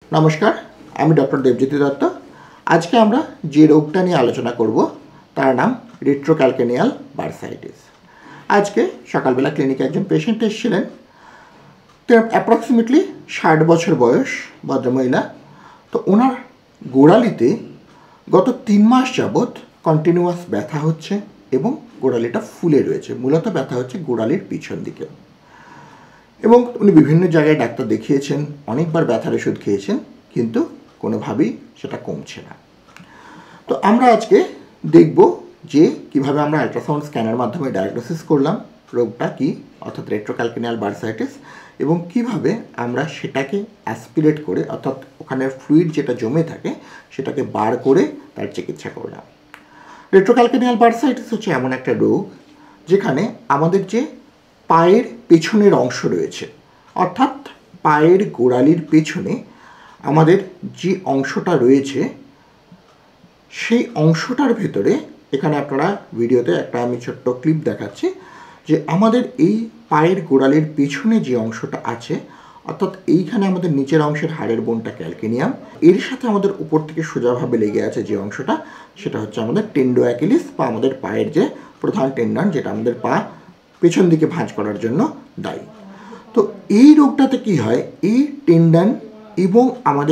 নমস্কার, আমি ডক্টর দেবজ্যোতি দত্ত। আজকে আমরা যে রোগটা নিয়ে আলোচনা করব তার নাম রেট্রোক্যালকেনিয়াল বার্সাইটিস। আজকে সকালবেলা ক্লিনিকে একজন পেশেন্ট এসেছিলেন। অ্যাপ্রক্সিমেটলি 60 বছর বয়স ভদ্রমহিলা। তো ওনার গোড়ালিতে গত 3 মাস যাবৎ কন্টিনিউয়াস ব্যথা হচ্ছে এবং গোড়ালিটা ফুলে রয়েছে। মূলত ব্যথা হচ্ছে গোড়ালির পিছন দিকে এবং উনি বিভিন্ন জায়গায় ডাক্তার দেখিয়েছেন, অনেকবার ব্যথার ওষুধ খেয়েছেন, কিন্তু কোনোভাবেই সেটা কমছে না। তো আমরা আজকে দেখব যে কীভাবে আমরা আল্ট্রাসাউন্ড স্ক্যানের মাধ্যমে ডায়াগনোসিস করলাম রোগটা কী, অর্থাৎ রেট্রোক্যালকেনিয়াল বার্সাইটিস, এবং কিভাবে আমরা সেটাকে অ্যাসপিরেট করে, অর্থাৎ ওখানে ফ্লুইড যেটা জমে থাকে সেটাকে বার করে তার চিকিৎসা করলাম। রেট্রোক্যালকেনিয়াল বার্সাইটিস হচ্ছে এমন একটা রোগ যেখানে আমাদের যে পায়ের পেছনের অংশ রয়েছে, অর্থাৎ পায়ের গোড়ালির পেছনে আমাদের যে অংশটা রয়েছে সেই অংশটার ভেতরে, এখানে আপনারা ভিডিওতে একটা আমি ছোট্ট ক্লিপ দেখাচ্ছি, যে আমাদের এই পায়ের গোড়ালির পেছনে যে অংশটা আছে, অর্থাৎ এইখানে আমাদের নিচের অংশের হাড়ের বোনটা ক্যালকেনিয়াম, এর সাথে আমাদের উপর থেকে সোজাভাবে লেগে আছে যে অংশটা, সেটা হচ্ছে আমাদের টেন্ডো অ্যাকিলিস বা আমাদের পায়ের যে প্রধান টেন্ডন, যেটা আমাদের পা পেছন দিকে ভাঁজ করার জন্য দায়ী। তো এই রোগটাতে কি হয়, এই টেন্ডন এবং আমাদের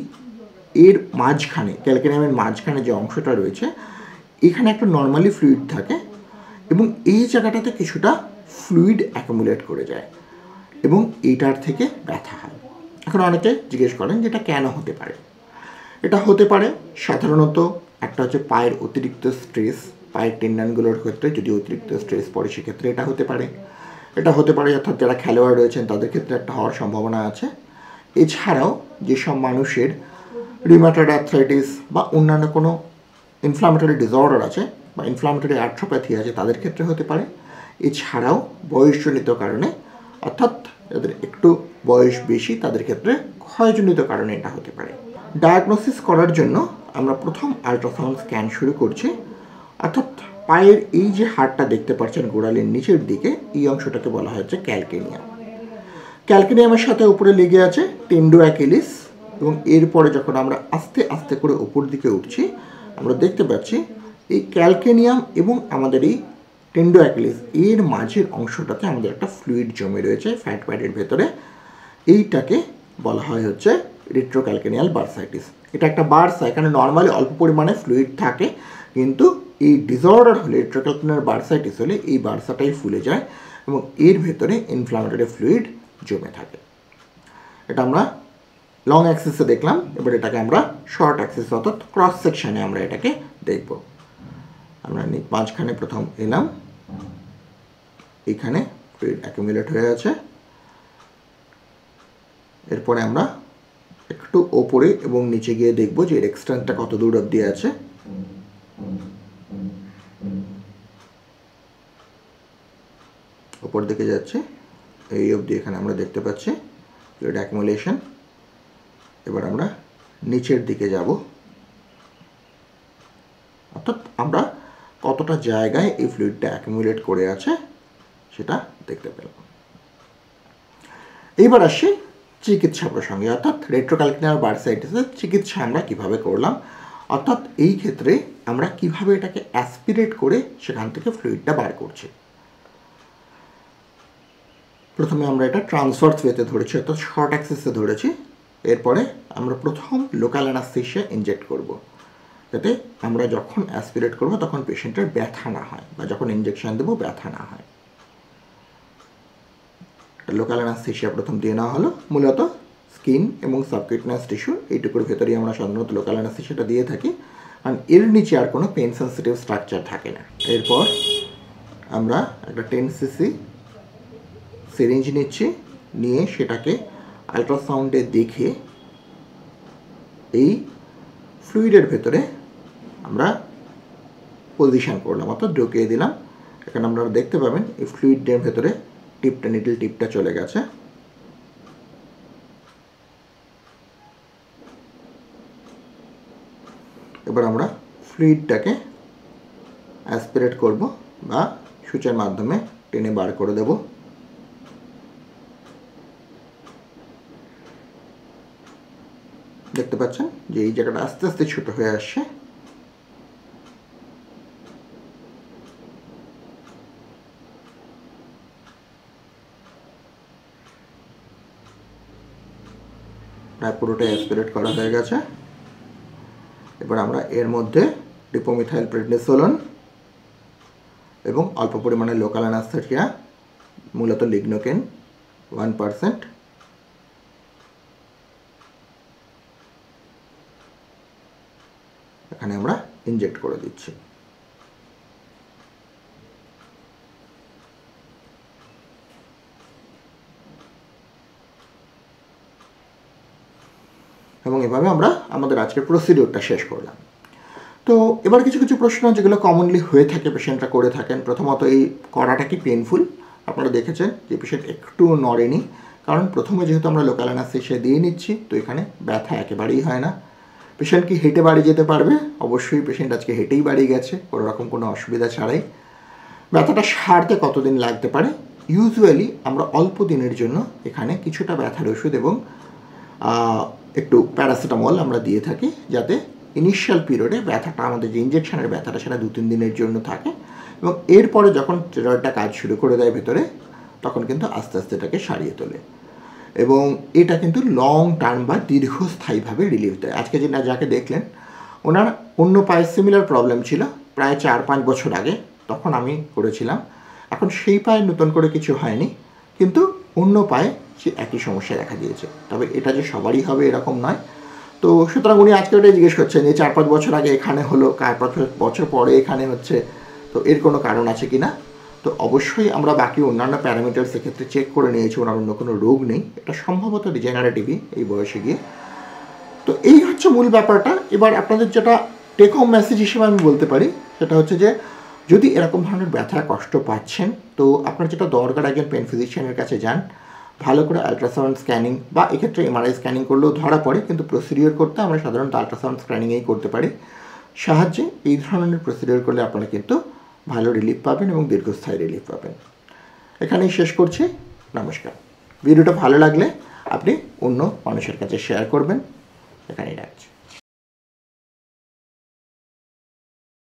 এর মাঝখানে, ক্যালকেনিয়ামের মাঝখানে যে অংশটা রয়েছে, এখানে একটা নর্মালি ফ্লুইড থাকে এবং এই জায়গাটাতে কিছুটা ফ্লুইড অ্যাকুমুলেট করে যায় এবং এইটার থেকে ব্যথা হয়। এখন অনেকে জিজ্ঞেস করেন যে এটা কেন হতে পারে। এটা হতে পারে সাধারণত একটা হচ্ছে পায়ের অতিরিক্ত স্ট্রেস, পায়ের টেন্ডনগুলোর ক্ষেত্রে যদি অতিরিক্ত স্ট্রেস পড়ে সেক্ষেত্রে এটা হতে পারে। এটা হতে পারে অর্থাৎ যারা খেলোয়াড় রয়েছেন তাদের ক্ষেত্রে একটা হওয়ার সম্ভাবনা আছে। এছাড়াও যেসব মানুষের রিউমাটয়েড আর্থ্রাইটিস বা অন্যান্য কোনো ইনফ্লামেটরি ডিসঅর্ডার আছে বা ইনফ্লামেটরি আর্থ্রোপ্যাথি আছে তাদের ক্ষেত্রে হতে পারে। এছাড়াও বয়সজনিত কারণে, অর্থাৎ যাদের একটু বয়স বেশি তাদের ক্ষেত্রে ক্ষয়জনিত কারণে এটা হতে পারে। ডায়াগনোসিস করার জন্য আমরা প্রথম আল্ট্রাসাউন্ড স্ক্যান শুরু করছি, অর্থাৎ পায়ের এই যে হাড়টা দেখতে পাচ্ছেন গোড়ালির নিচের দিকে, এই অংশটাকে বলা হচ্ছে ক্যালকেনিয়াম। ক্যালকেনিয়ামের সাথে উপরে লেগে আছে টেন্ডো অ্যাকিলিস এবং এরপরে যখন আমরা আস্তে আস্তে করে উপর দিকে উঠছি আমরা দেখতে পাচ্ছি এই ক্যালকেনিয়াম এবং আমাদের এই টেন্ডো অ্যাকিলিস এর মাঝের অংশটাতে আমাদের একটা ফ্লুইড জমে রয়েছে ফ্যাট প্যাডের ভেতরে। এইটাকে বলা হয় হচ্ছে রেট্রোক্যালকেনিয়াল বার্সাইটিস। এটা একটা বার্সা, এখানে নর্মালি অল্প পরিমাণে ফ্লুইড থাকে, কিন্তু এই ডিসঅর্ডার হলে, রেট্রোক্যালকেনিয়াল বার্সাইটিস হলে এই বার্সাটাই ফুলে যায় এবং এর ভেতরে ইনফ্লামেটরি ফ্লুইড জমে থাকে। এটা আমরা লং অ্যাক্সিসে দেখলাম, এবার এটাকে আমরা শর্ট অ্যাক্সিস অর্থাৎ ক্রস সেকশানে আমরা এটাকে দেখব। আমরা মাঝখানে প্রথম এলাম, এইখানে ফ্লুইড অ্যাকুমুলেট হয়ে আছে। এরপরে আমরা একটু ওপরে এবং নিচে গিয়ে দেখব যে এর এক্সটেন্টটা কত দূর অবধি আছে। ওপর দিকে যাচ্ছে, এই অবধি এখানে আমরা দেখতে পাচ্ছি ফ্লুইড অ্যাকুমুলেশন। এবার আমরা নিচের দিকে যাব, অর্থাৎ আমরা কতটা জায়গায় এই ফ্লুইডটা অ্যাকুমুলেট করে আছে সেটা দেখতে পেলাম। এইবার আসি চিকিৎসা প্রসঙ্গে, অর্থাৎ রেট্রোক্যালকেনিয়াল বার্সাইটিসের চিকিৎসা আমরা কিভাবে করলাম, অর্থাৎ এই ক্ষেত্রে আমরা কিভাবে এটাকে অ্যাসপিরেট করে সেখান থেকে ফ্লুইডটা বার করছি। প্রথমে আমরা এটা ট্রান্সভার্স ওয়েতে ধরেছি, অর্থাৎ শর্ট অ্যাক্সিসে ধরেছি। এরপরে আমরা প্রথম লোকাল অ্যানাস্থেসিয়া ইনজেক্ট করব, যাতে আমরা যখন অ্যাসপিরেট করব তখন পেশেন্টের ব্যথা না হয় বা যখন ইনজেকশন দেবো ব্যথা না হয়। লোকাল অ্যানাস্থেসিয়া প্রথম দিয়ে নেওয়া হলো, মূলত স্কিন এবং সাবকিউটেনিয়াস টিস্যু এইটুকুর ভেতরেই আমরা সাধারণত লোকাল অ্যানাস্থেসিয়াটা দিয়ে থাকি, কারণ এর নিচে আর কোনো পেন সেন্সিটিভ স্ট্রাকচার থাকে না। এরপর আমরা একটা 10 cc সিরিঞ্জ নিচ্ছি, নিয়ে সেটাকে আল্ট্রাসাউন্ডে দেখে এই ফ্লুইডের ভেতরে আমরা পজিশন করলাম, অর্থাৎ ঢুকিয়ে দিলাম। এখানে আপনারা দেখতে পাবেন এই ফ্লুইডের ভেতরে টিপটা, নিডল টিপটা চলে গেছে। এবার আমরা ফ্লুইডটাকে অ্যাসপিরেট করব বা সূচের মাধ্যমে টেনে বার করে দেব। দেখতে পাচ্ছেন যে এই জায়গাটা আস্তে আস্তে ছোট হয়ে আসছে। প্রায় পুরোটাই অ্যাসপিরেট করা হয়ে গেছে। এবার আমরা এর মধ্যে ডিপোমিথাইল প্রেডনিসোলোন এবং অল্প পরিমাণে লোকাল অ্যানাস্থেটিয়া, মূলত লিগনোকেন 1%, এখানে আমরা ইনজেক্ট করে দিচ্ছি। এবং এভাবে আমরা আমাদের আজকের প্রসিডিওরটা শেষ করলাম। তো এবার কিছু কিছু প্রশ্ন যেগুলো কমনলি হয়ে থাকে, পেশেন্টরা করে থাকেন। প্রথমত, এই করাটা কি পেনফুল? আপনারা দেখেছেন যে পেশেন্ট একটুও নড়েনি, কারণ প্রথমে যেহেতু আমরা লোকাল অ্যানাস্থেসিয়া দিয়ে নিচ্ছি, তো এখানে ব্যথা একেবারেই হয় না। পেশেন্ট কি হেঁটে বাড়ি যেতে পারবে? অবশ্যই পেশেন্ট আজকে হেঁটেই বাড়ি গেছে, কোনো রকম কোনো অসুবিধা ছাড়াই। ব্যথাটা সারতে কতদিন লাগতে পারে? ইউজুয়ালি আমরা অল্প দিনের জন্য এখানে কিছুটা ব্যথার ওষুধ এবং একটু প্যারাসিটামল আমরা দিয়ে থাকি, যাতে ইনিশিয়াল পিরিয়ডে ব্যথাটা, আমাদের যে ইঞ্জেকশনের ব্যথাটা, সেটা 2-3 দিনের জন্য থাকে, এবং এরপরে যখন স্টেরয়েডটা কাজ শুরু করে দেয় ভেতরে, তখন কিন্তু আস্তে আস্তে এটাকে সারিয়ে তোলে এবং এটা কিন্তু লং টার্ম বা দীর্ঘস্থায়ীভাবে রিলিফ দেয়। আজকে যাকে দেখলেন, ওনার অন্য পায়ে সিমিলার প্রবলেম ছিল প্রায় 4-5 বছর আগে, তখন আমি করেছিলাম। এখন সেই পায়ে নতুন করে কিছু হয়নি, কিন্তু অন্য পায়ে সে একই সমস্যা দেখা দিয়েছে। তবে এটা যে সবারই হবে এরকম নয়। তো সুতরাং উনি আজকে ওটাই জিজ্ঞেস করছেন যে 4-5 বছর আগে এখানে হলো, 4-5 বছর পরে এখানে হচ্ছে, তো এর কোনো কারণ আছে কি না? তো অবশ্যই আমরা বাকি অন্যান্য প্যারামিটার সেক্ষেত্রে চেক করে নিয়েছি, ওনার অন্য কোনো রোগ নেই, এটা সম্ভবত ডিজেনারেটিভই এই বয়সে গিয়ে। তো এই হচ্ছে মূল ব্যাপারটা। এবার আপনাদের যেটা টেক হোম মেসেজ হিসেবে আমি বলতে পারি, সেটা হচ্ছে যে যদি এরকম ধরনের ব্যথা কষ্ট পাচ্ছেন, তো আপনার যেটা দরকার, একজন পেন ফিজিশিয়ানের কাছে যান, ভালো করে আলট্রাসাউন্ড স্ক্যানিং বা এক্ষেত্রে এমআরআই স্ক্যানিং করলেও ধরা পড়ে, কিন্তু প্রসিডিওর করতে আমরা সাধারণত আলট্রাসাউন্ড স্ক্যানিংয়েই করতে পারি। সাহায্যে এই ধরনের প্রসিডিওর করলে আপনারা কিন্তু ভালো রিলিফ পাবেন এবং দীর্ঘস্থায়ী রিলিফ পাবেন। এখানেই শেষ করছি। নমস্কার। ভিডিওটা ভালো লাগলে আপনি অন্য মানুষের কাছে শেয়ার করবেন। এখানেই রাখছি।